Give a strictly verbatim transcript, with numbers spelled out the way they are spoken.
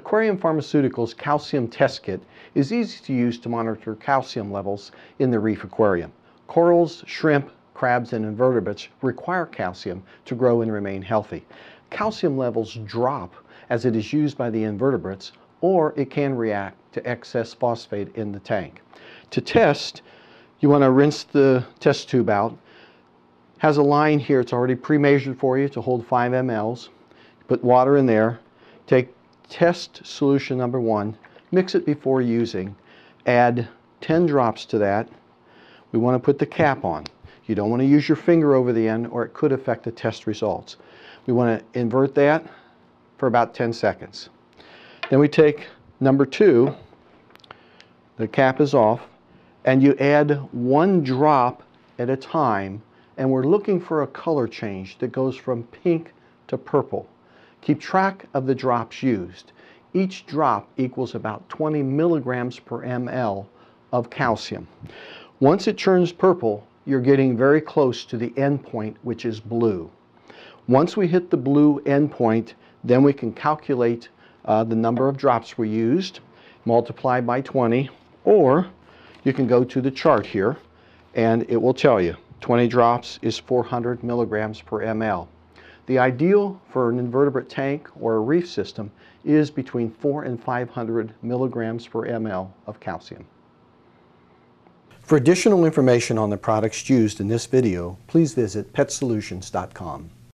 Aquarium Pharmaceuticals Calcium Test Kit is easy to use to monitor calcium levels in the reef aquarium. Corals, shrimp, crabs, and invertebrates require calcium to grow and remain healthy. Calcium levels drop as it is used by the invertebrates, or it can react to excess phosphate in the tank. To test, you want to rinse the test tube out. It has a line here, it's already pre-measured for you to hold five milliliters. Put water in there, take test solution number one, mix it before using, add ten drops to that. We want to put the cap on. You don't want to use your finger over the end or it could affect the test results. We want to invert that for about ten seconds. Then we take number two, the cap is off, and you add one drop at a time, and we're looking for a color change that goes from pink to purple. Keep track of the drops used. Each drop equals about twenty milligrams per ml of calcium. Once it turns purple, you're getting very close to the end point, which is blue. Once we hit the blue end point, then we can calculate uh, the number of drops we used, multiply by twenty, or you can go to the chart here and it will tell you twenty drops is four hundred milligrams per ml. The ideal for an invertebrate tank or a reef system is between four and five hundred milligrams per ml of calcium. For additional information on the products used in this video, please visit Pet Solutions dot com.